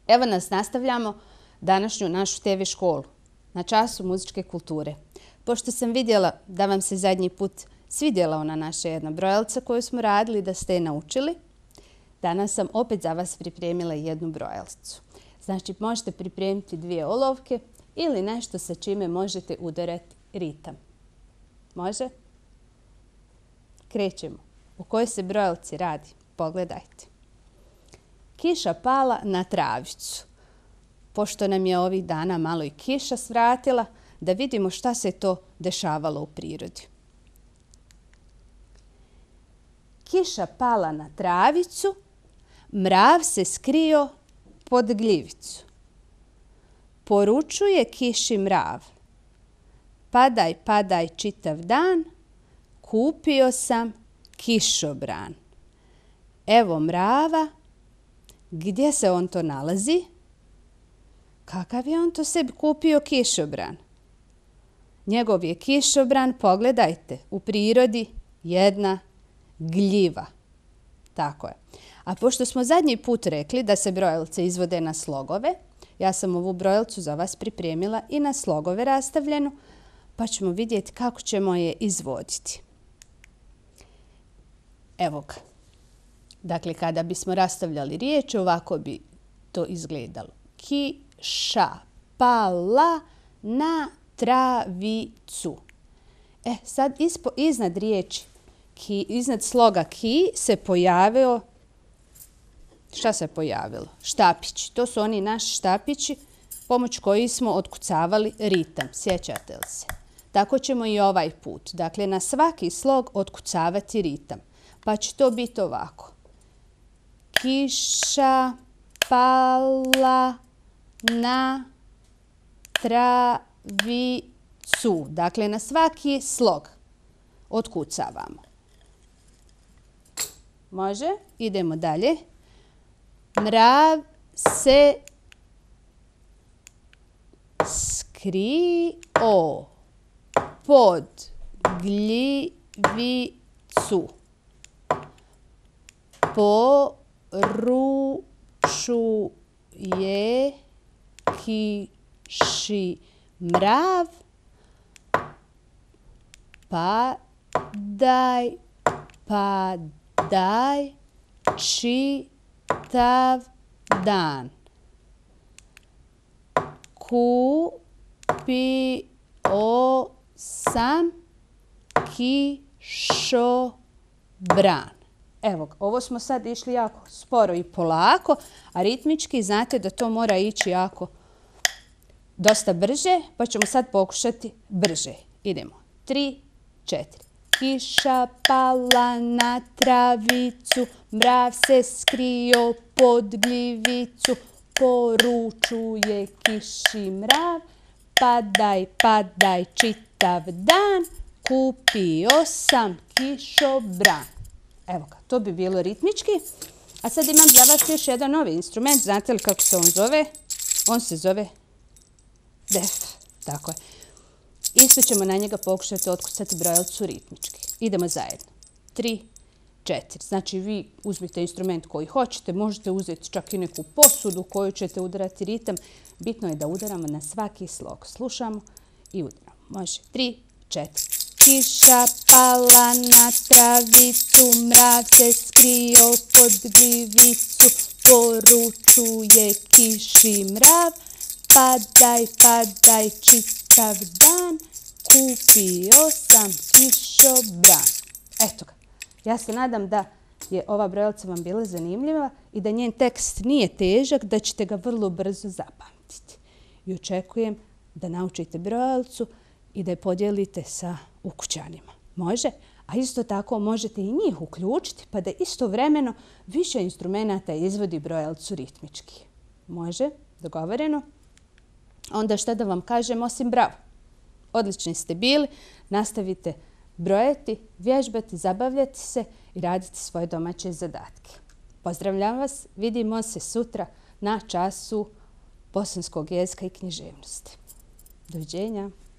Evo nas, nastavljamo današnju našu TV školu na času muzičke kulture. Pošto sam vidjela da vam se zadnji put svidjela ona naša jedna brojalica koju smo radili, da ste je naučili, danas sam opet za vas pripremila jednu brojalicu. Znači, možete pripremiti 2 olovke ili nešto sa čime možete udarati ritam. Može? Krećemo. U kojoj se brojalici radi? Pogledajte. Kiša pala na travicu. Pošto nam je ovih dana malo i kiša svratila, da vidimo šta se to dešavalo u prirodi. Kiša pala na travicu, mrav se skrio pod gljivicu. Poručuje kiši mrav: padaj, padaj čitav dan, kupio sam kišobran. Evo mrava, gdje se on to nalazi? Kakav je on to sebi kupio kišobran? Njegov je kišobran, pogledajte, u prirodi jedna gljiva. Tako je. A pošto smo zadnji put rekli da se brojalice izvode na slogove, ja sam ovu brojalicu za vas pripremila i na slogove rastavljenu, pa ćemo vidjeti kako ćemo je izvoditi. Evo ga. Dakle, kada bismo rastavljali riječ, ovako bi to izgledalo. Kiša pala na travicu. Sad iznad riječi, iznad sloga ki se pojavio, šta se pojavilo? Štapići. To su oni naši štapići pomoć koji smo otkucavali ritam. Sjećate li se? Tako ćemo i ovaj put. Dakle, na svaki slog otkucavati ritam. Pa će to biti ovako. Kiša pala na travicu. Dakle, na svaki slog otkucavamo. Može? Idemo dalje. Mrav se skrio pod gljivicu. Poručuje kiši mrav: padaj, padaj čitav dan. Kupio sam kišobran. Evo, ovo smo sad išli jako sporo i polako, a ritmički znate da to mora ići jako dosta brže, pa ćemo sad pokušati brže. Idemo. 3, 4. Kiša pala na travicu, mrav se skrio pod gljivicu. Poručuje kiši mrav: padaj, padaj čitav dan, kupio sam kišobran. Evo ga, to bi bilo ritmički. A sad imam za vas još jedan novi instrument. Znate li kako se on zove? On se zove def. Tako je. Isto ćemo na njega pokušati otkucati brojalicu ritmički. Idemo zajedno. 3, 4. Znači vi uzmite instrument koji hoćete. Možete uzeti čak i neku posudu koju ćete udarati ritam. Bitno je da udaramo na svaki slog. Slušamo i udaramo. Može. 3, 4. Kiša pala na travicu, mrav se skrio pod gljivicu. Poručuje kiši mrav: padaj, padaj čitav dan, kupio sam kišobran. Eto ga. Ja se nadam da je ova brojalica vam bila zanimljiva i da njen tekst nije težak, da ćete ga vrlo brzo zapamtiti. I očekujem da naučite brojalicu i da je podijelite sa ukućanima. Može? A isto tako možete i njih uključiti pa da istovremeno više instrumenata izvodi brojalicu ritmički. Može? Dogovoreno? Onda šta da vam kažem osim bravo. Odlični ste bili. Nastavite brojati, vježbati, zabavljati se i raditi svoje domaće zadatke. Pozdravljam vas. Vidimo se sutra na času bosanskog jezika i književnosti. Doviđenja.